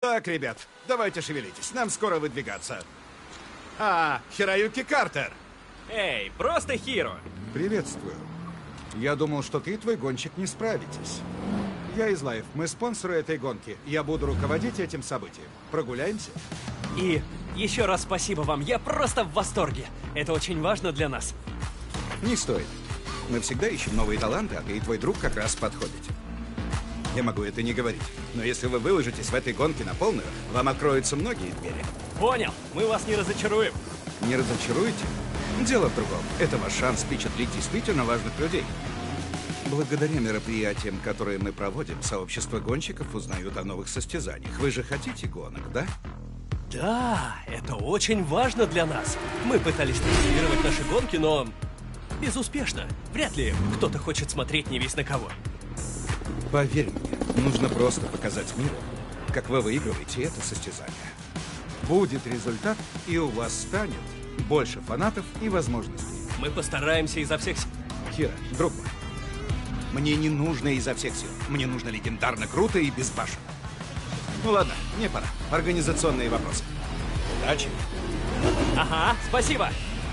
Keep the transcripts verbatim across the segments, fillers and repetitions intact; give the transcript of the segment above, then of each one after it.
Так, ребят, давайте шевелитесь. Нам скоро выдвигаться. А, Хироюки Картер. Эй, просто Хиро. Приветствую. Я думал, что ты и твой гонщик не справитесь. Я из Лайф. Мы спонсоры этой гонки. Я буду руководить этим событием. Прогуляемся? И еще раз спасибо вам. Я просто в восторге. Это очень важно для нас. Не стоит. Мы всегда ищем новые таланты, а ты и твой друг как раз подходите. Я могу это не говорить, но если вы выложитесь в этой гонке на полную, вам откроются многие двери. Понял. Мы вас не разочаруем. Не разочаруете? Дело в другом. Это ваш шанс впечатлить действительно важных людей. Благодаря мероприятиям, которые мы проводим, сообщество гонщиков узнают о новых состязаниях. Вы же хотите гонок, да? Да, это очень важно для нас. Мы пытались транслировать наши гонки, но безуспешно. Вряд ли кто-то хочет смотреть не весь на кого. Поверь мне, нужно просто показать миру, как вы выигрываете это состязание. Будет результат, и у вас станет больше фанатов и возможностей. Мы постараемся изо всех сил. Хиро, друг мой, мне не нужно изо всех сил. Мне нужно легендарно круто и безбашенно. Ну ладно, мне пора. Организационные вопросы. Удачи. Ага, спасибо.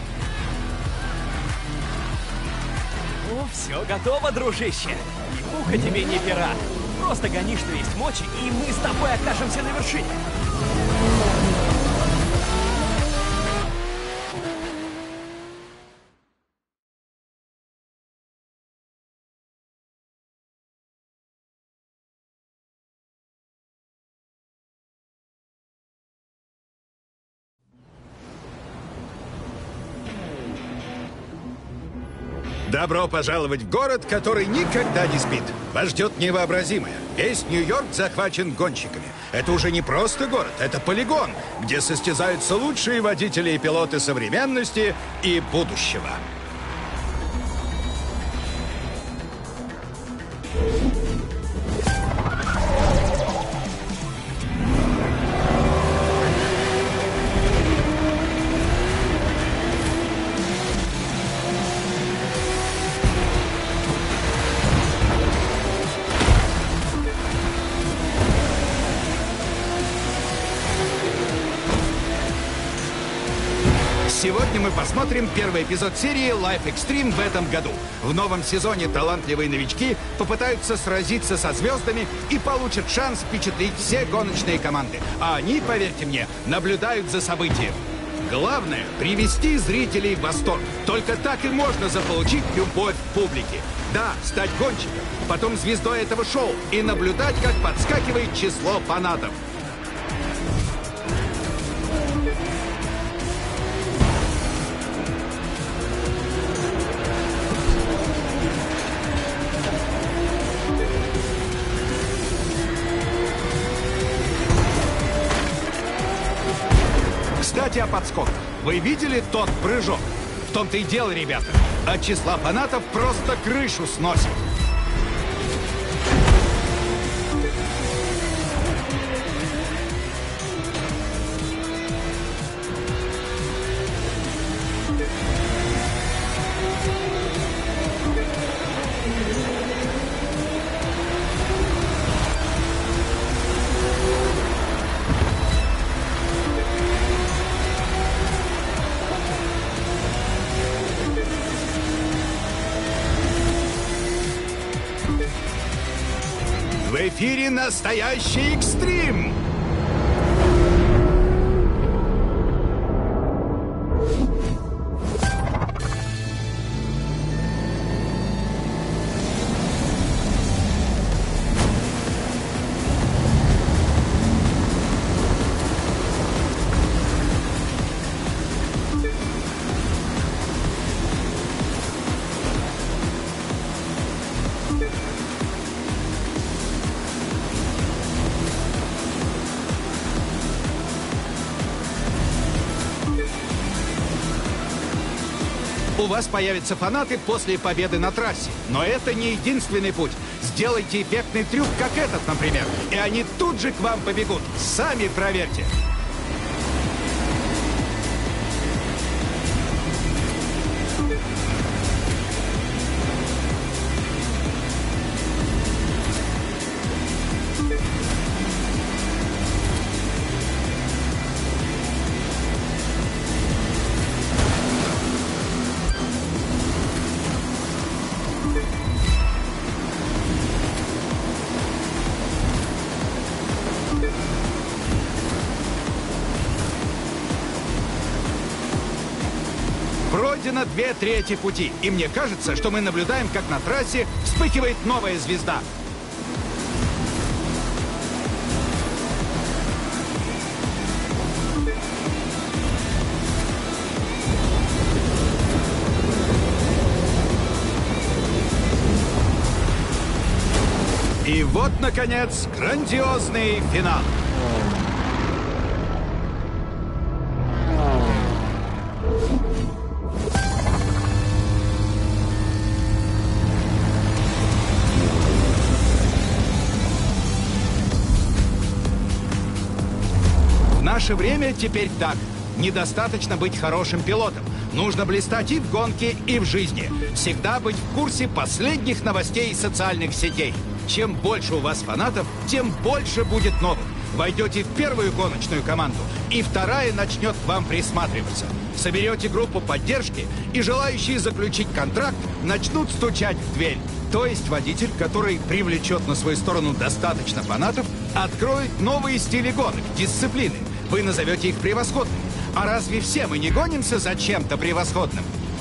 Ну, все готово, дружище. Ни пуха тебе, ни пера. Просто гони, что есть мочи, и мы с тобой окажемся на вершине. Добро пожаловать в город, который никогда не спит. Вас ждет невообразимое. Весь Нью-Йорк захвачен гонщиками. Это уже не просто город, это полигон, где состязаются лучшие водители и пилоты современности и будущего. Сегодня мы посмотрим первый эпизод серии Life Extreme в этом году. В новом сезоне талантливые новички попытаются сразиться со звездами и получат шанс впечатлить все гоночные команды. А они, поверьте мне, наблюдают за событием. Главное — привести зрителей в восторг. Только так и можно заполучить любовь публики. Да, стать гонщиком, потом звездой этого шоу и наблюдать, как подскакивает число фанатов. Кстати, о подскоках. Вы видели тот прыжок? В том-то и дело, ребята. От числа фанатов просто крышу сносит. В эфире настоящий экстрим! У вас появятся фанаты после победы на трассе. Но это не единственный путь. Сделайте эффектный трюк, как этот, например, и они тут же к вам побегут. Сами проверьте. Пройдено две трети пути, и мне кажется, что мы наблюдаем, как на трассе вспыхивает новая звезда. И вот, наконец, грандиозный финал. В наше время теперь так. Недостаточно быть хорошим пилотом. Нужно блистать и в гонке, и в жизни. Всегда быть в курсе последних новостей и социальных сетей. Чем больше у вас фанатов, тем больше будет новых. Войдете в первую гоночную команду, и вторая начнет к вам присматриваться. Соберете группу поддержки, и желающие заключить контракт начнут стучать в дверь. То есть водитель, который привлечет на свою сторону достаточно фанатов, откроет новые стили гонок, дисциплины. Вы назовете их превосходными. А разве все мы не гонимся за чем-то превосходным?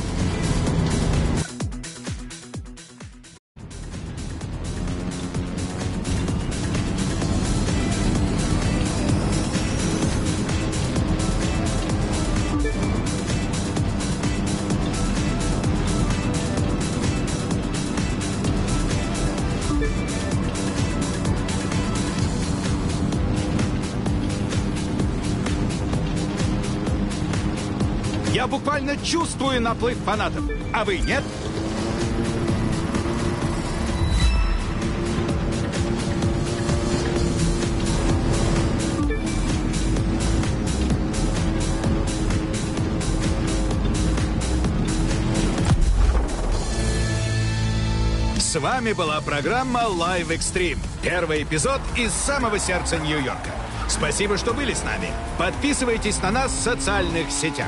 Я буквально чувствую наплыв фанатов. А вы нет? С вами была программа Live Extreme. Первый эпизод из самого сердца Нью-Йорка. Спасибо, что были с нами. Подписывайтесь на нас в социальных сетях.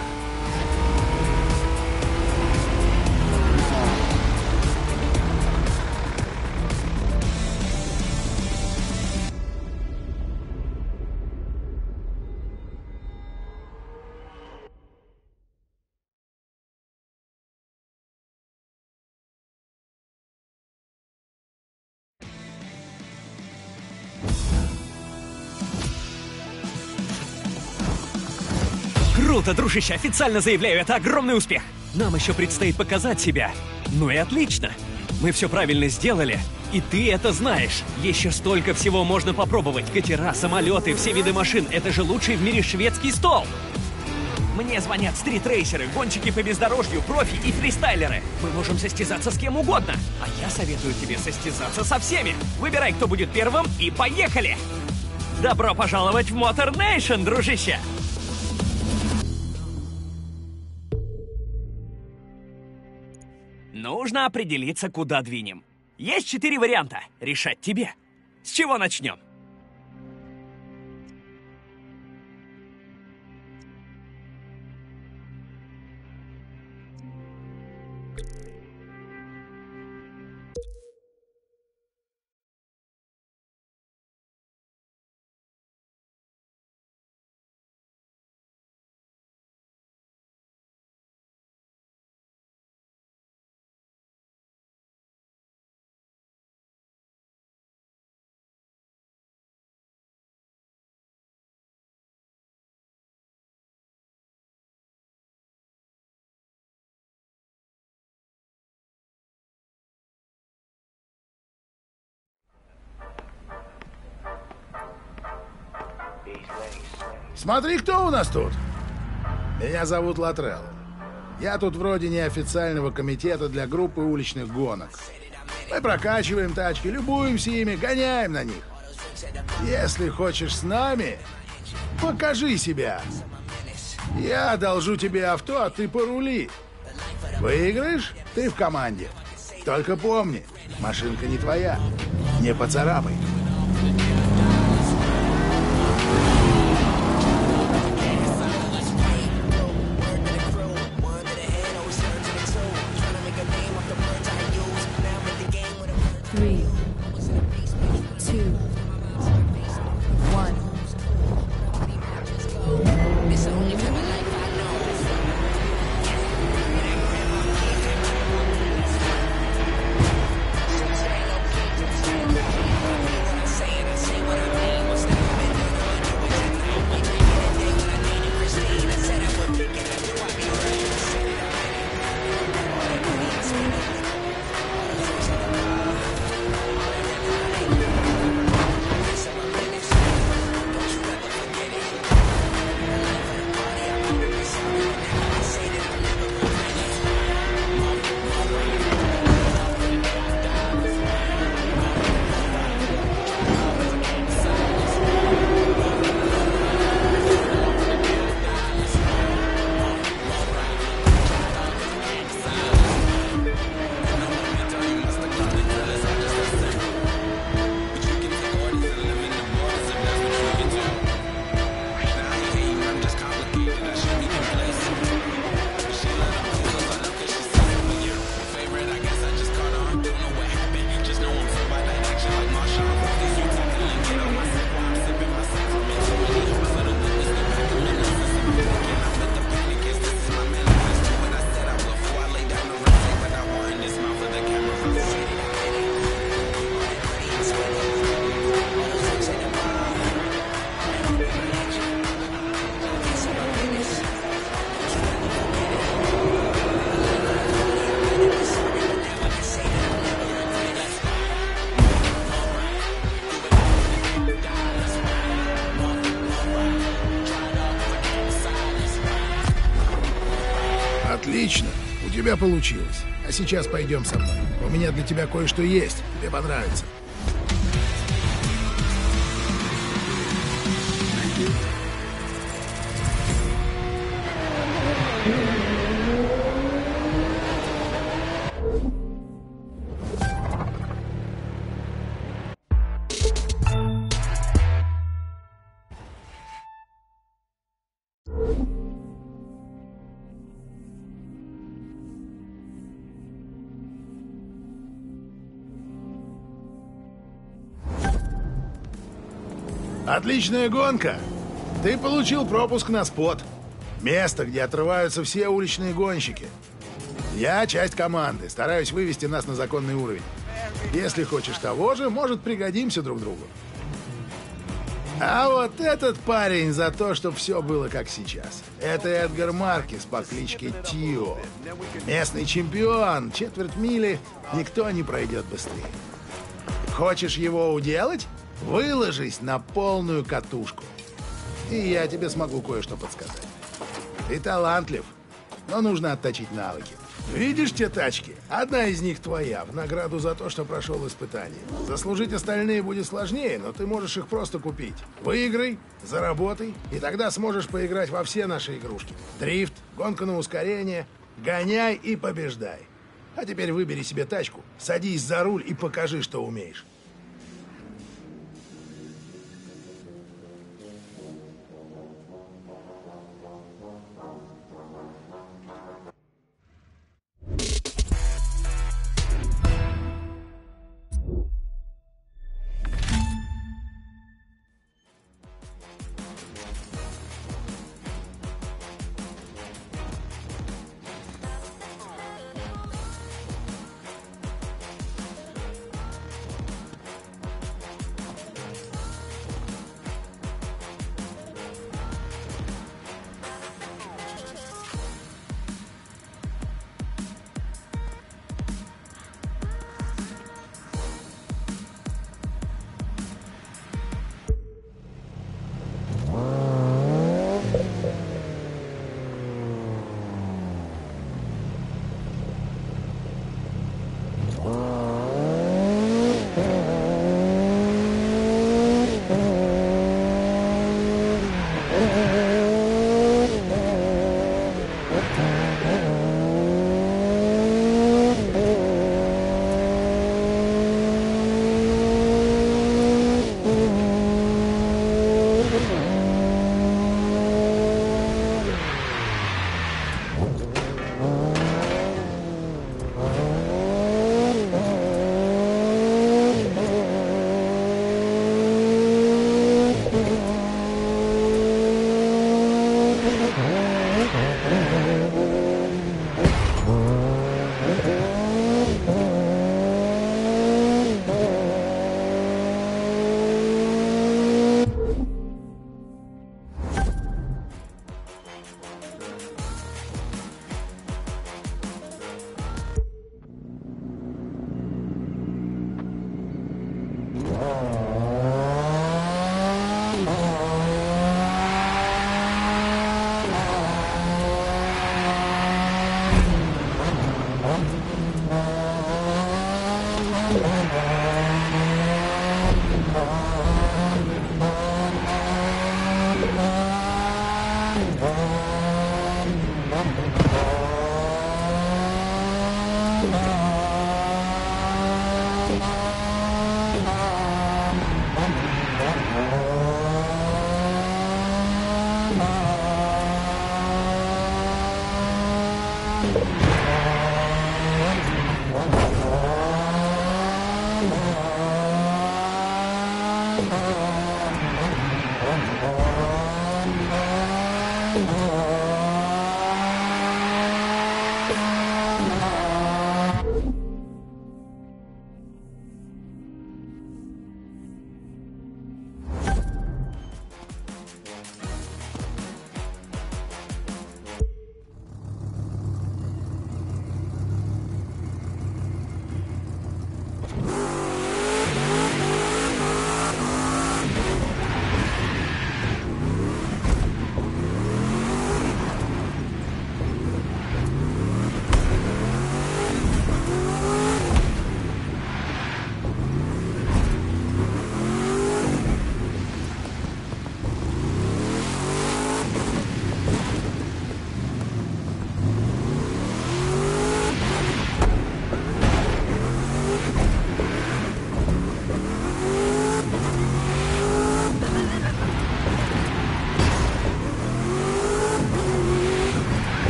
Круто, дружище, официально заявляю, это огромный успех. Нам еще предстоит показать себя. Ну и отлично. Мы все правильно сделали, и ты это знаешь. Еще столько всего можно попробовать. Катера, самолеты, все виды машин. Это же лучший в мире шведский стол. Мне звонят стритрейсеры, гонщики по бездорожью, профи и фристайлеры. Мы можем состязаться с кем угодно. А я советую тебе состязаться со всеми. Выбирай, кто будет первым, и поехали! Добро пожаловать в Motor Nation, дружище! Нужно определиться, куда двинем. Есть четыре варианта. Решать тебе. С чего начнем? Смотри, кто у нас тут. Меня зовут Латрелл. Я тут вроде неофициального комитета для группы уличных гонок. Мы прокачиваем тачки, любуемся ими, гоняем на них. Если хочешь с нами, покажи себя. Я одолжу тебе авто, а ты порули. Выиграешь, ты в команде. Только помни, машинка не твоя. Не поцарапай. Three, two, one. Отлично. У тебя получилось. А сейчас пойдем со мной. У меня для тебя кое-что есть. Тебе понравится. Отличная гонка! Ты получил пропуск на спот. Место, где отрываются все уличные гонщики. Я часть команды, стараюсь вывести нас на законный уровень. Если хочешь того же, может, пригодимся друг другу. А вот этот парень за то, чтобы все было как сейчас. Это Эдгар Маркес по кличке Тио. Местный чемпион. Четверть мили никто не пройдет быстрее. Хочешь его уделать? Выложись на полную катушку. И я тебе смогу кое-что подсказать. Ты талантлив, но нужно отточить навыки. Видишь те тачки? Одна из них твоя, в награду за то, что прошел испытание. Заслужить остальные будет сложнее, но ты можешь их просто купить. Выиграй, заработай, и тогда сможешь поиграть во все наши игрушки. Дрифт, гонка на ускорение, гоняй и побеждай. А теперь выбери себе тачку, садись за руль и покажи, что умеешь.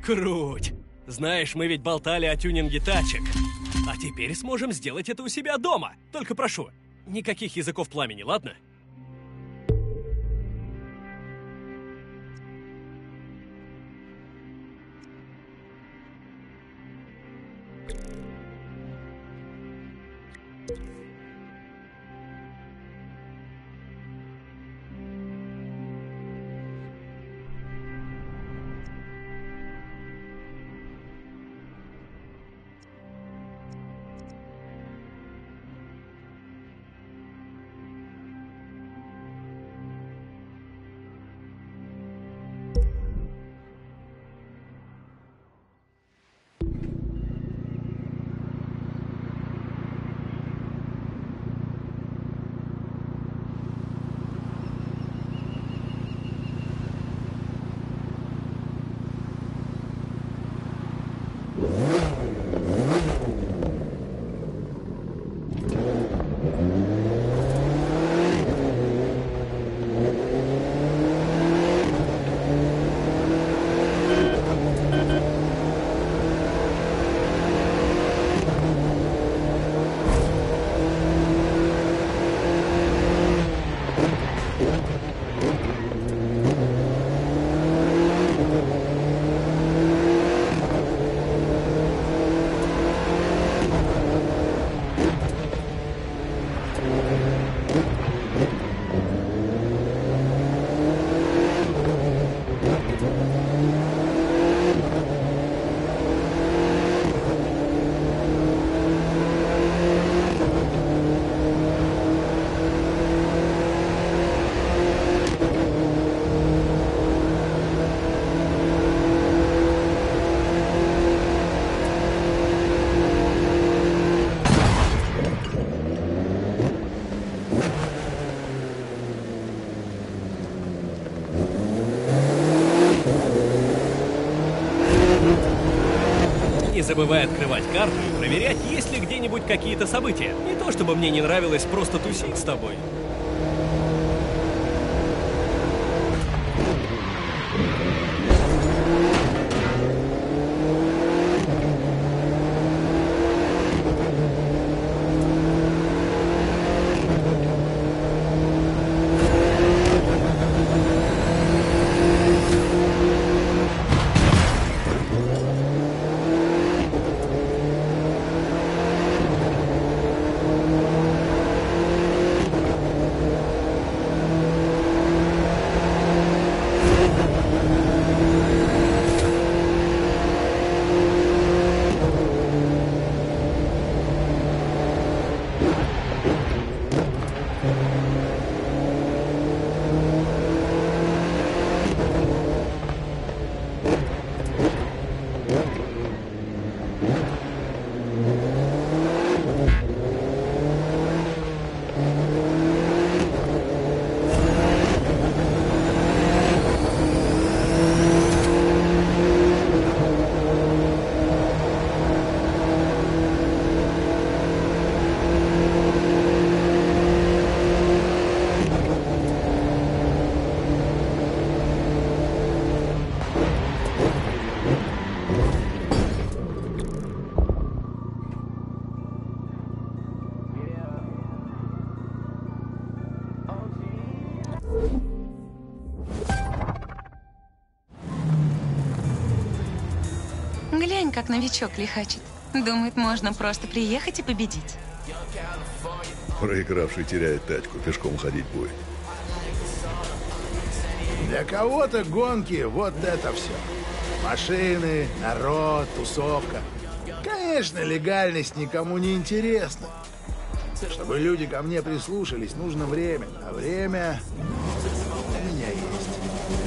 Круть! Знаешь, мы ведь болтали о тюнинге тачек. А теперь сможем сделать это у себя дома. Только прошу, никаких языков пламени, ладно? Не забывай открывать карту и проверять, есть ли где-нибудь какие-то события. Не то чтобы мне не нравилось просто тусить с тобой. Глянь, как новичок лихачит. Думает, можно просто приехать и победить. Проигравший теряет тачку, пешком ходить будет. Для кого-то гонки вот это все. Машины, народ, тусовка. Конечно, легальность никому не интересна. Чтобы люди ко мне прислушались, нужно время. А время у меня есть.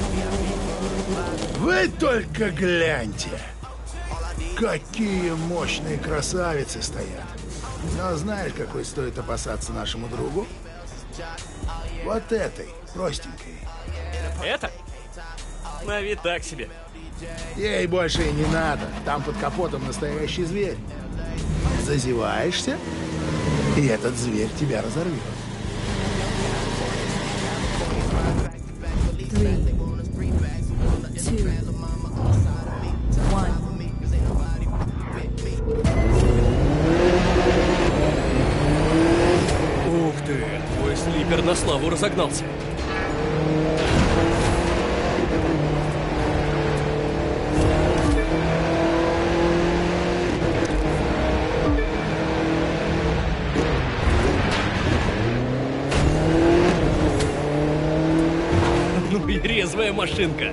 Вы только гляньте! Какие мощные красавицы стоят. Но знаешь, какой стоит опасаться нашему другу? Вот этой, простенькой. Это? На вид так себе. Ей больше и не надо. Там под капотом настоящий зверь. Зазеваешься, и этот зверь тебя разорвет. Three, two, one. на славу разогнался. Ну и резвая машинка.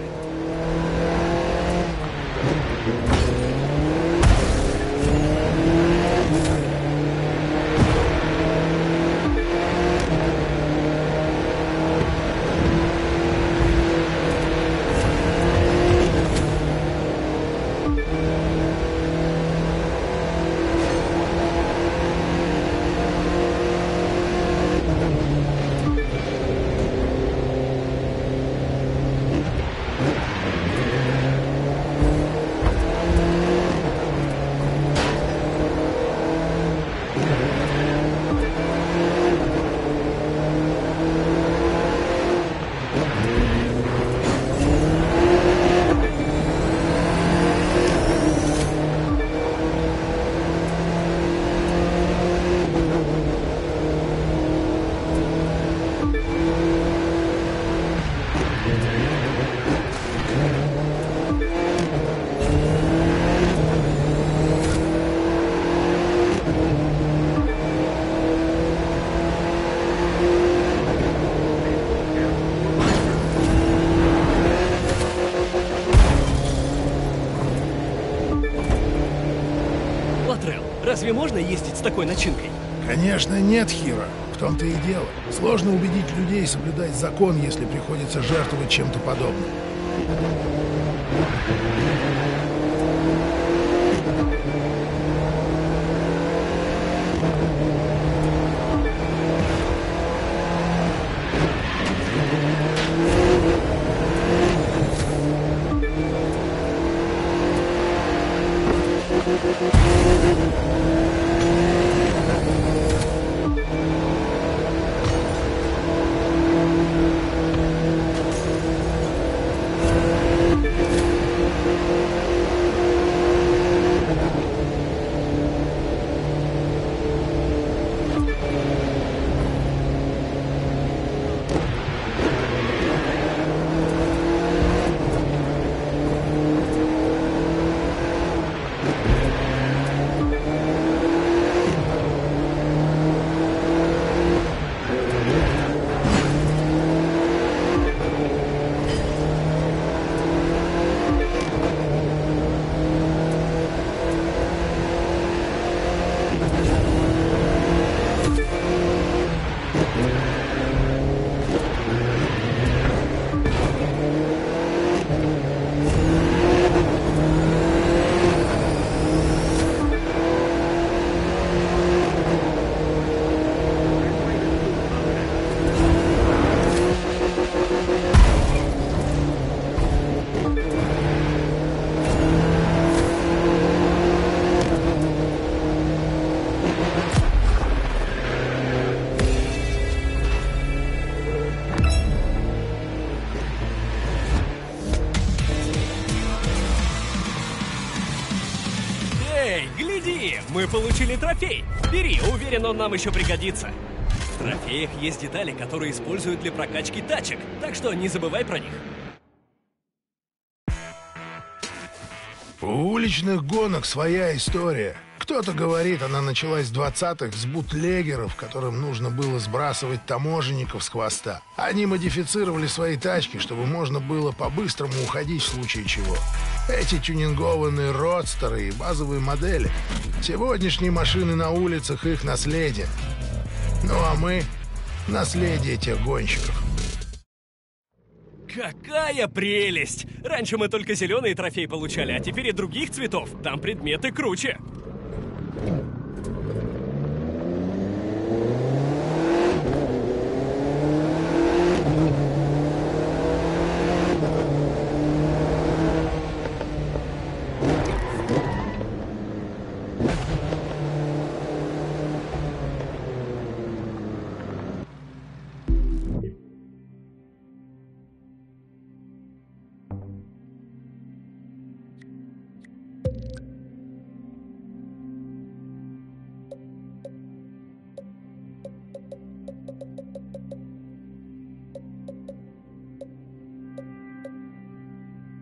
Латрелл, разве можно ездить с такой начинкой? Конечно, нет, Хиро. В том-то и дело. Сложно убедить людей соблюдать закон, если приходится жертвовать чем-то подобным. Эй, гляди! Мы получили трофей! Бери, уверен, он нам еще пригодится. В трофеях есть детали, которые используют для прокачки тачек, так что не забывай про них. У уличных гонок своя история. Кто-то говорит, она началась в двадцатых с бутлегеров, которым нужно было сбрасывать таможенников с хвоста. Они модифицировали свои тачки, чтобы можно было по-быстрому уходить в случае чего. Эти тюнингованные родстеры и базовые модели. Сегодняшние машины на улицах — их наследие. Ну а мы — наследие тех гонщиков. Какая прелесть! Раньше мы только зеленые трофеи получали, а теперь и других цветов. Там предметы круче.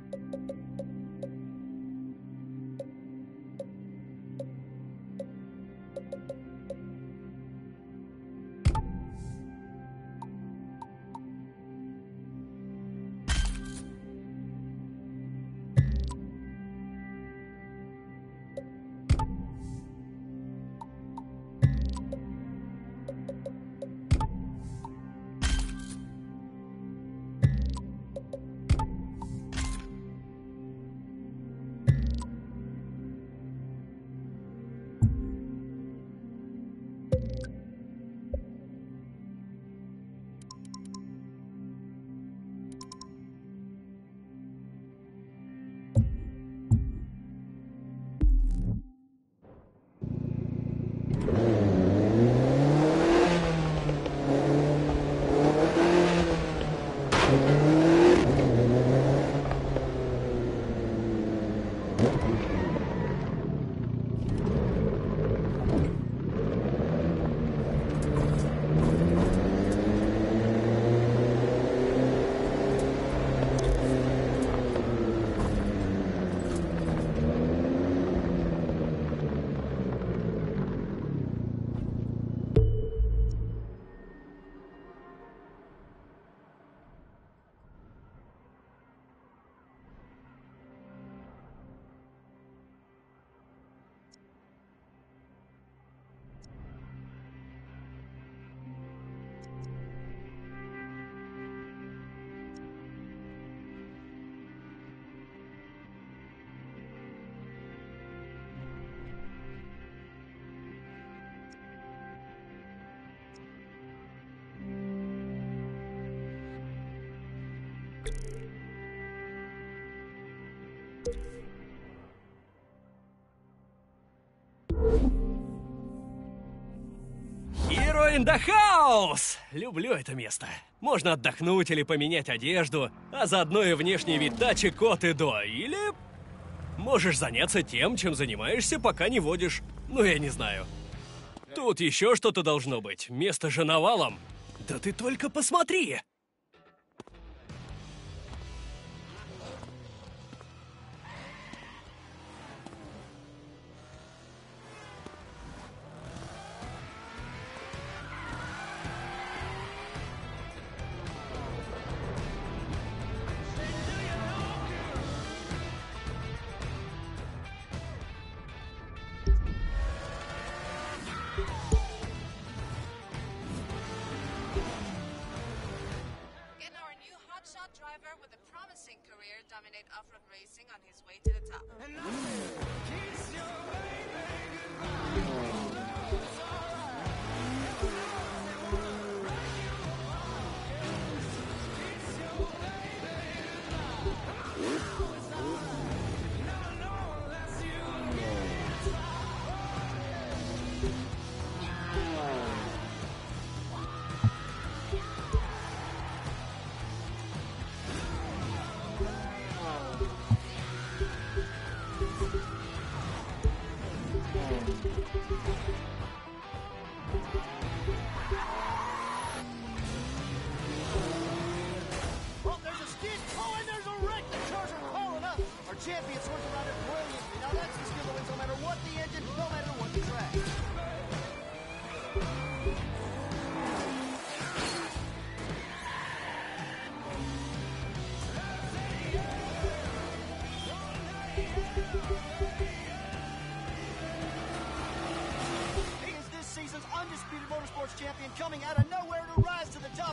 Hero in the house! Люблю это место. Можно отдохнуть или поменять одежду, а заодно и внешний вид тачек от и до. Или можешь заняться тем, чем занимаешься, пока не водишь. Ну, я не знаю. Тут еще что-то должно быть. Место же навалом. Да ты только посмотри! Driver with a promising career dominate off-road racing on his way to the top. Champion swords around it brilliantly. Now that's the skill that wins no matter what the engine, no matter what the track. He is this season's undisputed motorsports champion, coming out of nowhere to rise to the top.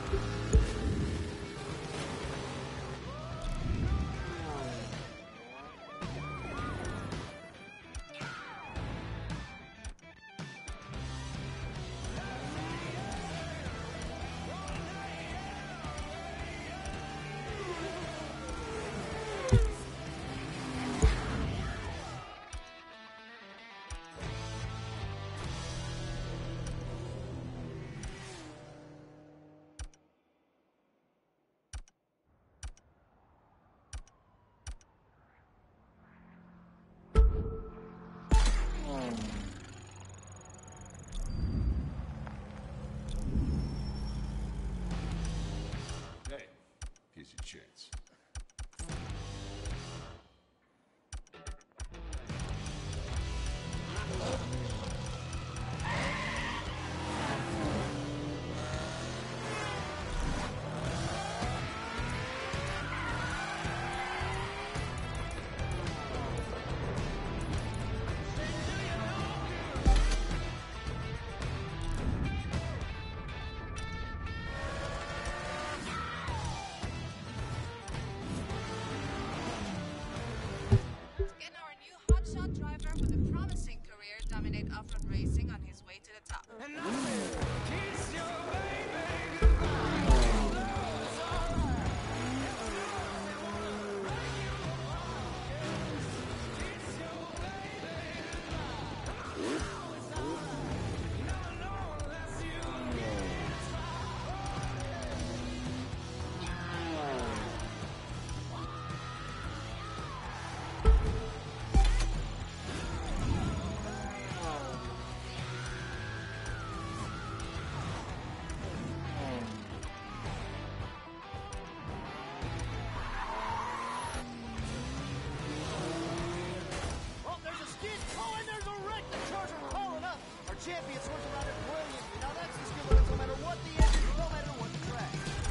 champion swerves around it brilliantly. Now that's the skill that no matter what the engine, no matter what the track.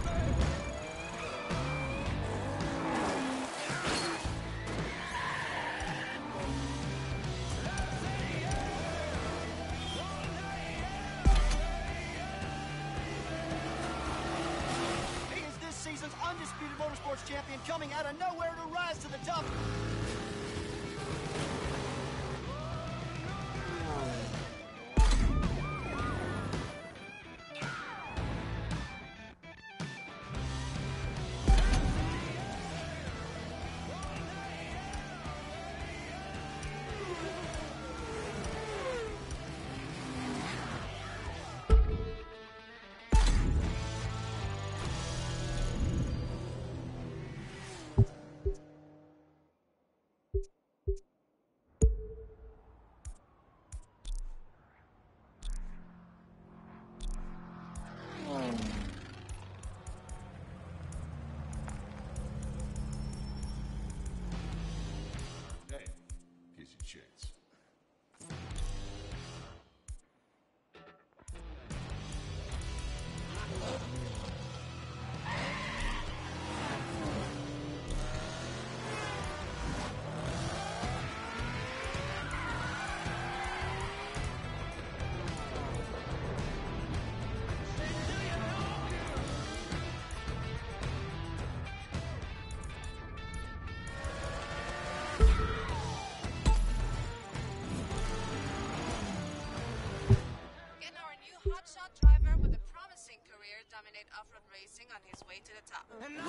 He is this season's undisputed motorsports champion, coming out of nowhere to rise to the top. Hey, here's your chance. Getting our new hotshot driver with a promising career dominate off-road racing on his way to the top.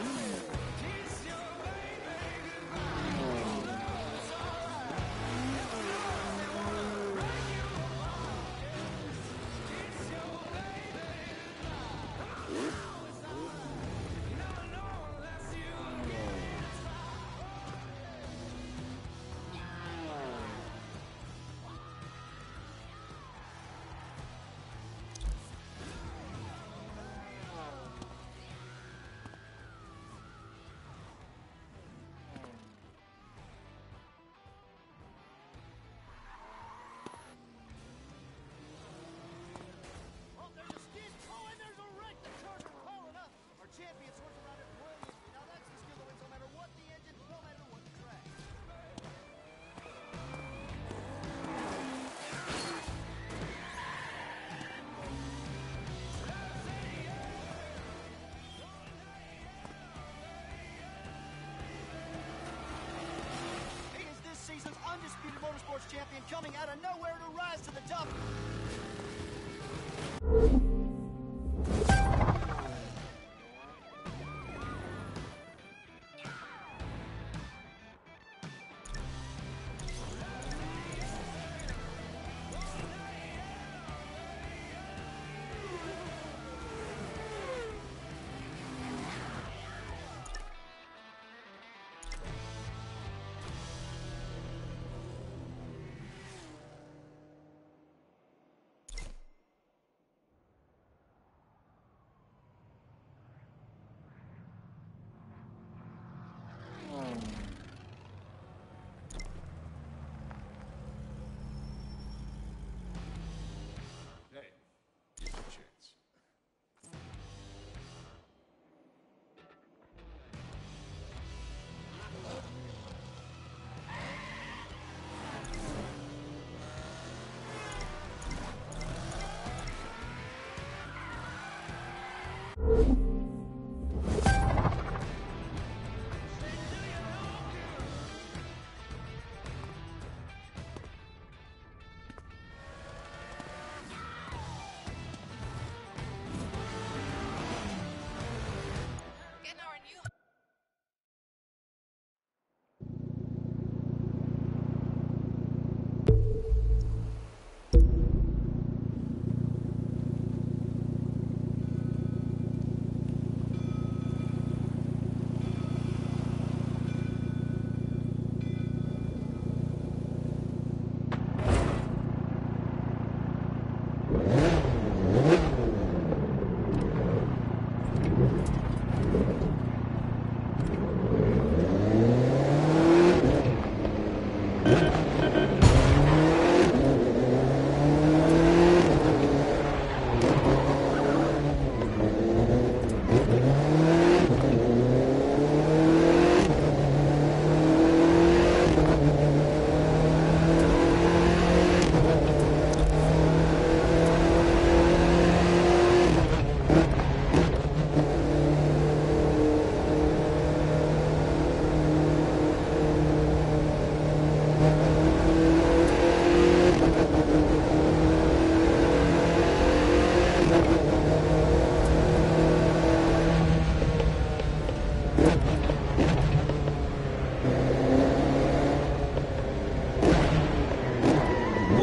Oh, there's a skid. Oh, and there's a wreck. The Charger hauling up. Our champion swerves around it brilliantly. Now that's the skill that wins no matter what the engine, no matter what the track. He is this season's undisputed motorsports champion, coming out of nowhere to rise to the top. Hey, here's your chance. Getting our new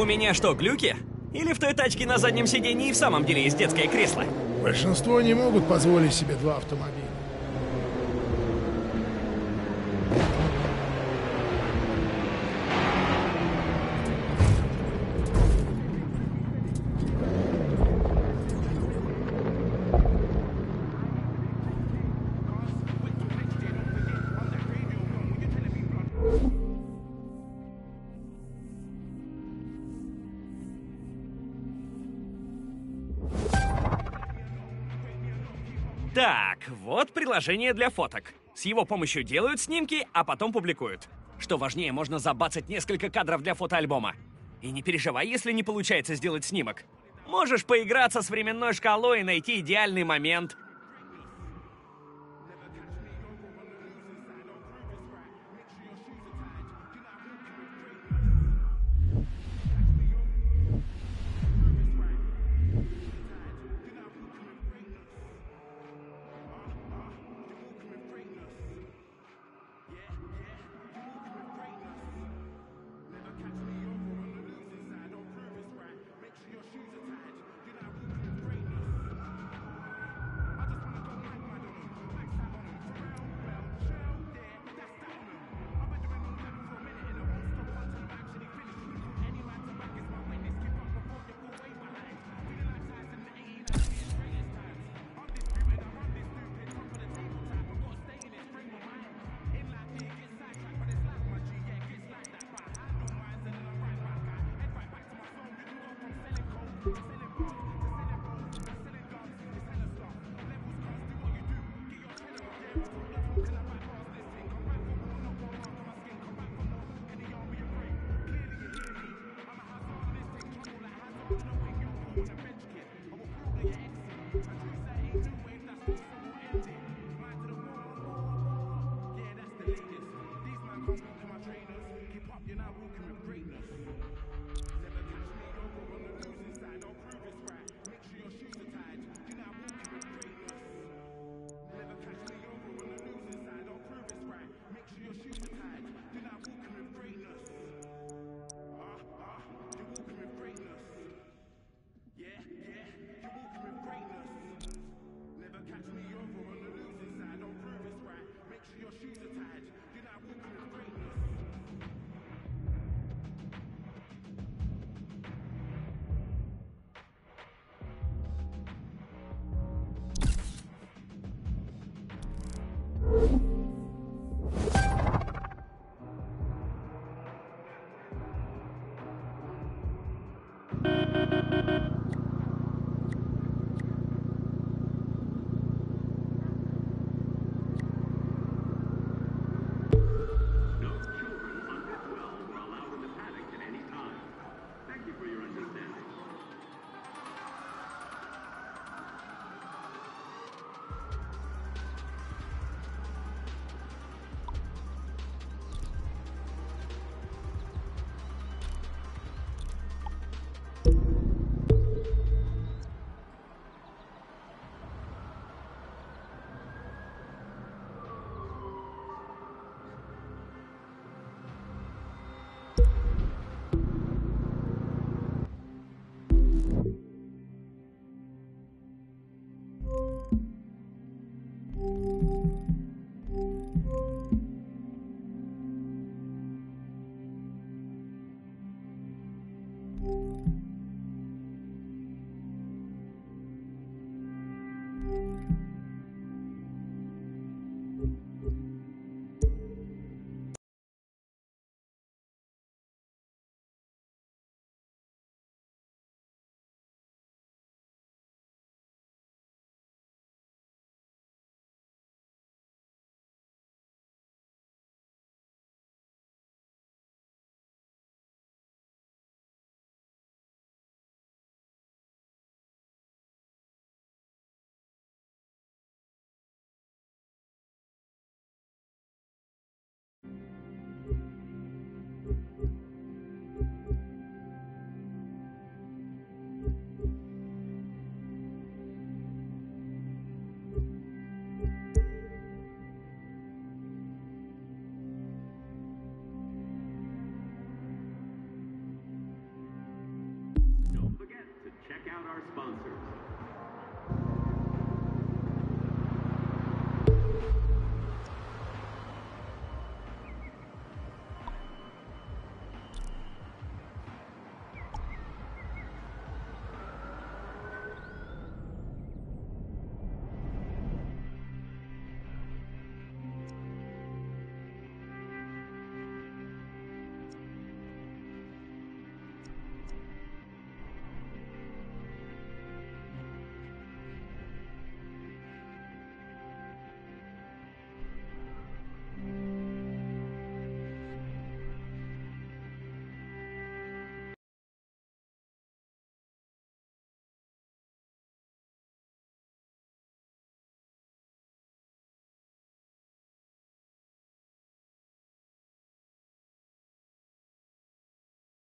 У меня что, глюки? Или в той тачке на заднем сиденье и в самом деле есть детское кресло? Большинство не могут позволить себе два автомобиля. Так, вот приложение для фоток. С его помощью делают снимки, а потом публикуют. Что важнее, можно забацать несколько кадров для фотоальбома. И не переживай, если не получается сделать снимок. Можешь поиграться с временной шкалой и найти идеальный момент. out our sponsors.